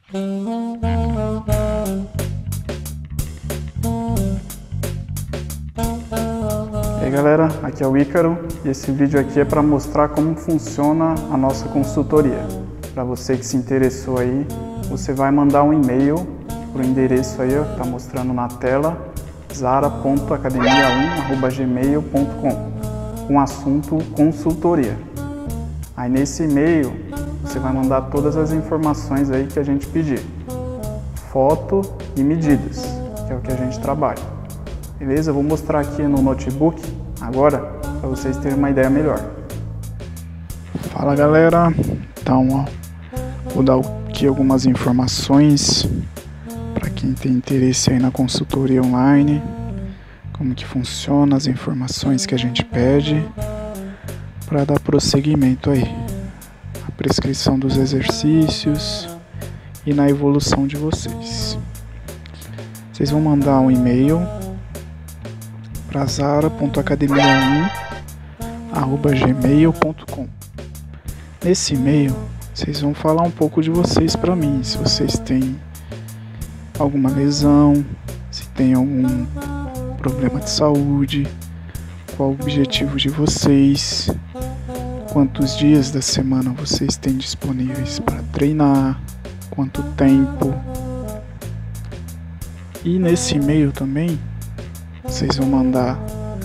E aí galera, aqui é o Ícaro e esse vídeo aqui é para mostrar como funciona a nossa consultoria. Para você que se interessou aí, você vai mandar um e-mail para o endereço aí, ó, que está mostrando na tela, zara.academia1@gmail.com, com o assunto consultoria. Aí nesse e-mail você vai mandar todas as informações aí que a gente pedir, foto e medidas, que é o que a gente trabalha. Beleza? Eu vou mostrar aqui no notebook agora para vocês terem uma ideia melhor. Fala galera, então ó, vou dar aqui algumas informações para quem tem interesse aí na consultoria online, como que funciona, as informações que a gente pede para dar prosseguimento aí, a prescrição dos exercícios e na evolução de vocês. Vocês vão mandar um e-mail para zara.academia1@gmail.com. Nesse e-mail, vocês vão falar um pouco de vocês para mim, se vocês têm alguma lesão, se tem algum problema de saúde, qual o objetivo de vocês, quantos dias da semana vocês têm disponíveis para treinar, quanto tempo. E nesse e-mail também, vocês vão mandar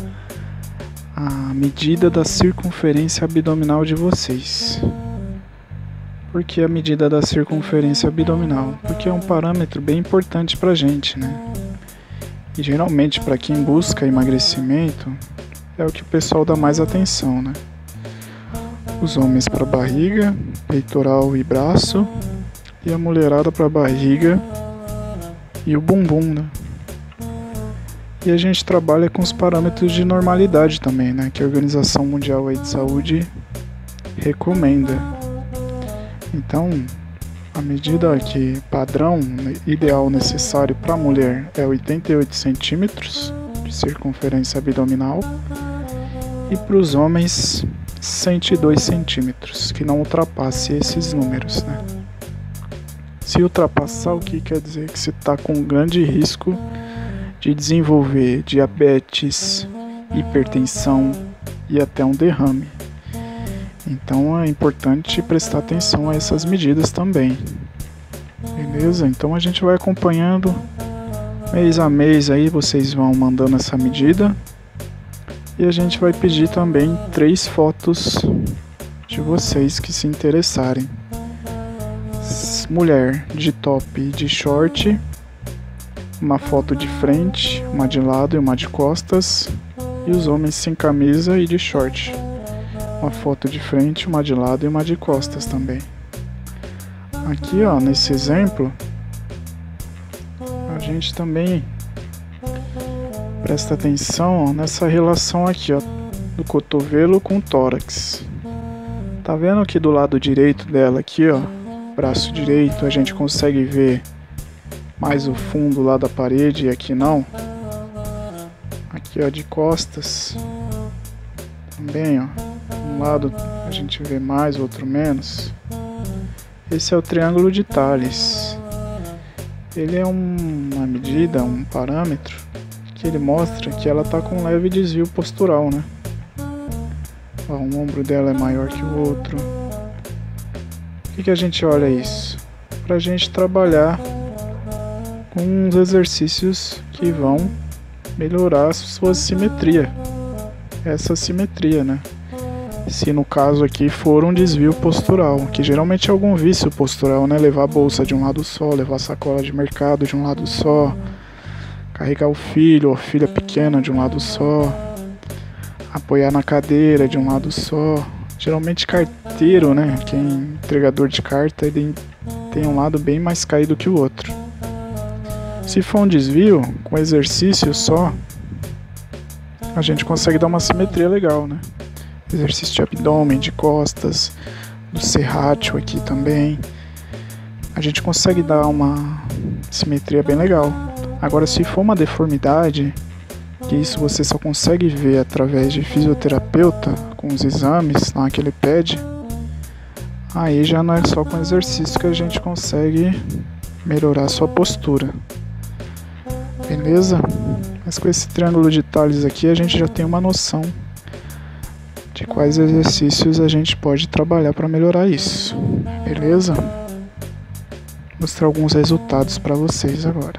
a medida da circunferência abdominal de vocês. Por que a medida da circunferência abdominal? Porque é um parâmetro bem importante pra gente, né? E geralmente para quem busca emagrecimento, é o que o pessoal dá mais atenção, né? Os homens para barriga, peitoral e braço, e a mulherada para barriga e o bumbum, né? E a gente trabalha com os parâmetros de normalidade também, né? Que a Organização Mundial aí de Saúde recomenda. Então, a medida que padrão ideal necessário para a mulher é 88 centímetros de circunferência abdominal e para os homens 102 centímetros, que não ultrapasse esses números, né? Se ultrapassar, o que quer dizer? Que você está com um grande risco de desenvolver diabetes, hipertensão e até um derrame. Então é importante prestar atenção a essas medidas também. Beleza? Então a gente vai acompanhando mês a mês aí, vocês vão mandando essa medida. E a gente vai pedir também 3 fotos de vocês que se interessarem. Mulher de top e de short, uma foto de frente, uma de lado e uma de costas, e os homens sem camisa e de short, uma foto de frente, uma de lado e uma de costas também. Aqui ó, nesse exemplo, a gente também presta atenção ó, nessa relação aqui ó, do cotovelo com o tórax. Tá vendo que do lado direito dela aqui ó, braço direito, a gente consegue ver mais o fundo lá da parede e aqui não. Aqui ó, de costas também ó, um lado a gente vê mais, outro menos. Esse é o triângulo de Thales. Ele é uma medida, um parâmetro que ele mostra que ela tá com um leve desvio postural, né? Ó, um ombro dela é maior que o outro. Por que a gente olha isso? Pra gente trabalhar com uns exercícios que vão melhorar a sua simetria, essa simetria, né? Se no caso aqui for um desvio postural, que geralmente é algum vício postural, né? Levar a bolsa de um lado só, levar a sacola de mercado de um lado só, carregar o filho ou a filha pequena de um lado só, apoiar na cadeira de um lado só. Geralmente carteiro, né? Quem é entregador de carta, ele tem um lado bem mais caído que o outro. Se for um desvio, com exercício só, a gente consegue dar uma simetria legal, né? Exercício de abdômen, de costas, do serrátil aqui também. A gente consegue dar uma simetria bem legal. Agora, se for uma deformidade, que isso você só consegue ver através de fisioterapeuta, com os exames lá que ele pede, Aí já não é só com exercício que a gente consegue melhorar a sua postura. Beleza? Mas com esse triângulo de Tales aqui a gente já tem uma noção de quais exercícios a gente pode trabalhar para melhorar isso. Beleza? Vou mostrar alguns resultados para vocês agora.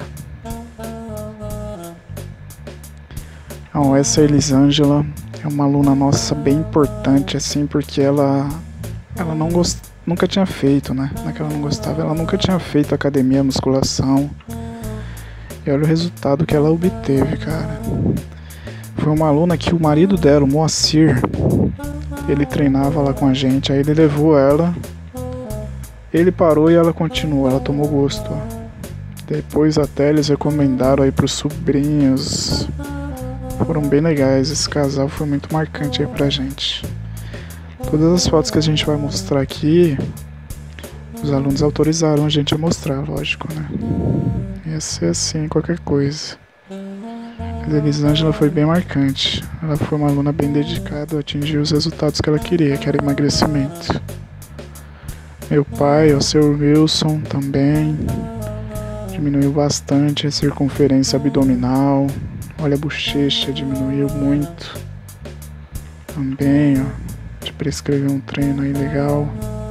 Então, essa Elisângela é uma aluna nossa bem importante, assim, porque ela nunca tinha feito, né? Não é que ela não gostava, ela nunca tinha feito academia, musculação. E olha o resultado que ela obteve, cara. Foi uma aluna que o marido dela, o Moacir, ele treinava lá com a gente, aí ele levou ela, ele parou e ela continuou, ela tomou gosto, ó. Depois até eles recomendaram aí pros sobrinhos. Foram bem legais, esse casal foi muito marcante aí pra gente. Todas as fotos que a gente vai mostrar aqui, os alunos autorizaram a gente a mostrar, lógico, né? Ia ser assim, qualquer coisa. Mas a Elisângela foi bem marcante. Ela foi uma aluna bem dedicada a atingir os resultados que ela queria, que era emagrecimento. Meu pai, o seu Wilson, também diminuiu bastante a circunferência abdominal. Olha a bochecha, diminuiu muito. Também, ó, te prescrever um treino aí legal.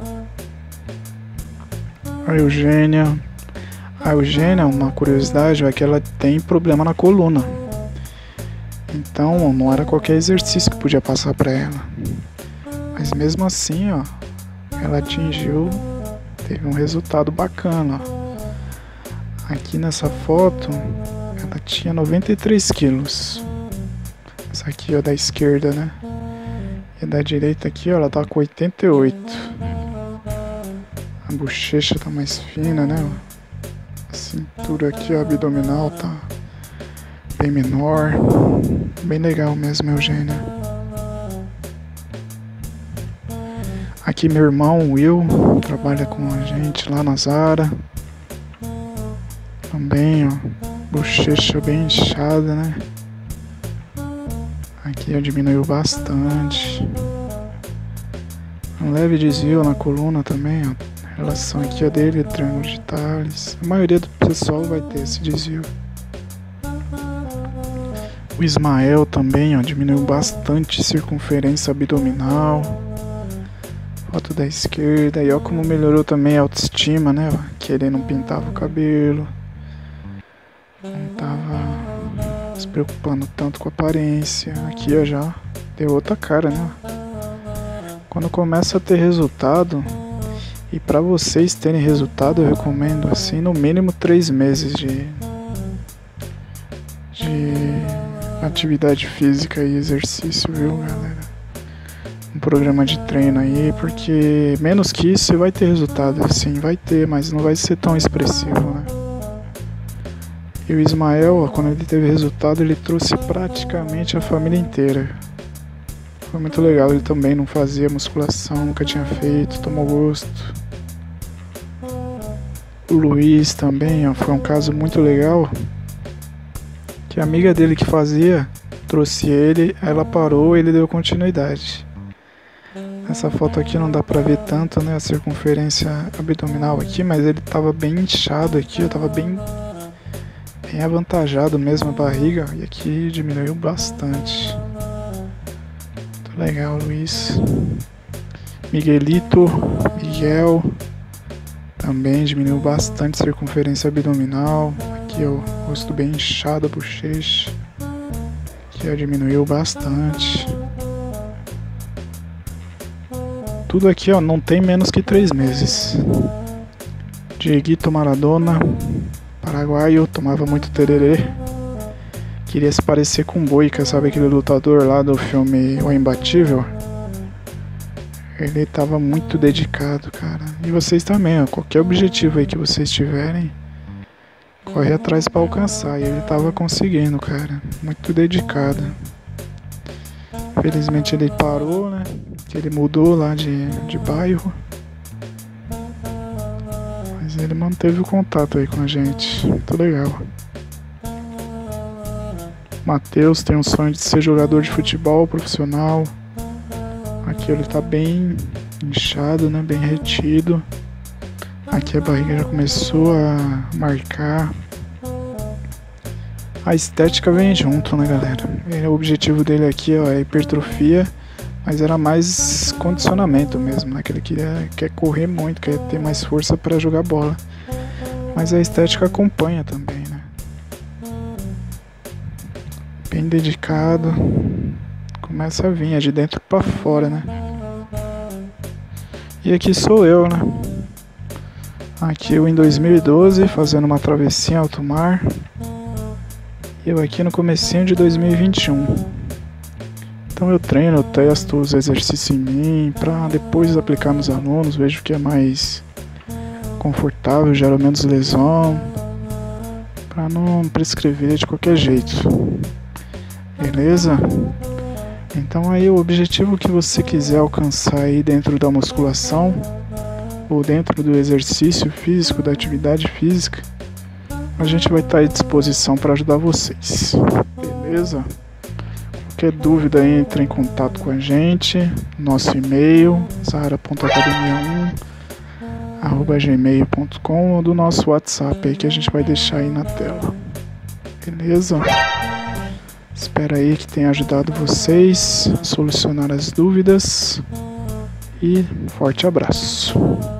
A Eugênia, uma curiosidade, é que ela tem problema na coluna. Então, não era qualquer exercício que podia passar para ela. Mas mesmo assim, ó, ela teve um resultado bacana, ó. Aqui nessa foto, ela tinha 93 quilos. Essa aqui, ó, da esquerda, né? E da direita aqui, ó, ela tá com 88. A bochecha tá mais fina, né? A cintura aqui, ó, abdominal tá bem menor. Bem legal mesmo, Eugênia. Aqui meu irmão, Will, trabalha com a gente lá na Zara. Também, ó, bochecha bem inchada, né? Aqui, ó, diminuiu bastante. Um leve desvio na coluna também, ó. A relação aqui, ó, dele, triângulo de Tales. A maioria do pessoal vai ter esse desvio. O Ismael também, ó, diminuiu bastante circunferência abdominal. Foto da esquerda. E ó como melhorou também a autoestima, né? Que ele não pintava o cabelo. Não tava se preocupando tanto com a aparência. Aqui, ó, já deu outra cara, né? Quando começa a ter resultado, e para vocês terem resultado, eu recomendo assim no mínimo 3 meses de atividade física e exercício, viu, galera? Um programa de treino aí, porque menos que isso você vai ter resultado, sim, vai ter, mas não vai ser tão expressivo, né? E o Ismael, quando ele teve resultado, ele trouxe praticamente a família inteira. Foi muito legal, ele também não fazia musculação, nunca tinha feito, tomou gosto. O Luiz também, ó, foi um caso muito legal, que a amiga dele que fazia, trouxe ele, ela parou e ele deu continuidade. Essa foto aqui não dá pra ver tanto, né, a circunferência abdominal aqui, mas ele tava bem inchado aqui, eu tava bem avantajado mesmo a barriga, e aqui diminuiu bastante. Muito legal, Luiz. Miguel, também diminuiu bastante a circunferência abdominal. Aqui, ó, rosto bem inchado, a bochecha. Aqui, ó, diminuiu bastante. Tudo aqui, ó, não tem menos que 3 meses. Dieguito Maradona, paraguaio, tomava muito tererê. Queria se parecer com Boica, sabe aquele lutador lá do filme O Imbatível? Ele tava muito dedicado, cara. E vocês também, ó, qualquer objetivo aí que vocês tiverem, corre atrás pra alcançar. E ele tava conseguindo, cara. Muito dedicado. Infelizmente ele parou, né? Ele mudou lá de bairro. Mas ele manteve o contato aí com a gente. Muito legal. Matheus tem um sonho de ser jogador de futebol profissional. Aqui ele tá bem inchado, né? Bem retido. Aqui a barriga já começou a marcar. A estética vem junto, né, galera? O objetivo dele aqui, ó, é hipertrofia, mas era mais condicionamento mesmo, né? Que ele quer correr muito, quer ter mais força para jogar bola. Mas a estética acompanha também, né? Bem dedicado. Começa a vir, é de dentro para fora, né? E aqui sou eu, né? Aqui eu em 2012, fazendo uma travessia em alto mar. Eu aqui no comecinho de 2021. Então eu treino, eu testo os exercícios em mim para depois aplicar nos alunos, vejo que é mais confortável, gera menos lesão, para não prescrever de qualquer jeito. Beleza? Então aí o objetivo que você quiser alcançar aí dentro da musculação ou dentro do exercício físico, da atividade física, a gente vai estar à disposição para ajudar vocês, beleza? Qualquer dúvida aí, entre em contato com a gente, nosso e-mail zahara.academia1@gmail.com ou do nosso WhatsApp aí que a gente vai deixar aí na tela, beleza? Espero aí que tenha ajudado vocês a solucionar as dúvidas e um forte abraço.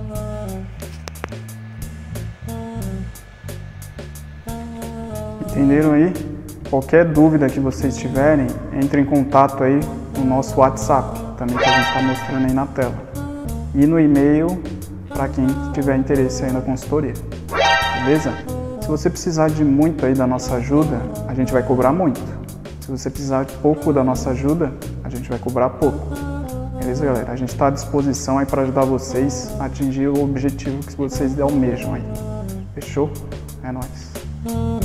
Entenderam aí? Qualquer dúvida que vocês tiverem, entre em contato aí no nosso WhatsApp, também que a gente está mostrando aí na tela. E no e-mail, para quem tiver interesse aí na consultoria. Beleza? Se você precisar de muito aí da nossa ajuda, a gente vai cobrar muito. Se você precisar de pouco da nossa ajuda, a gente vai cobrar pouco. Beleza, galera? A gente está à disposição aí para ajudar vocês a atingir o objetivo que vocês almejam aí. Fechou? É nóis.